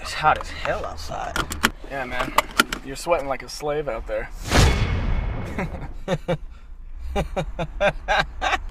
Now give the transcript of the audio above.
It's hot as hell outside. Yeah, man. You're sweating like a slave out there.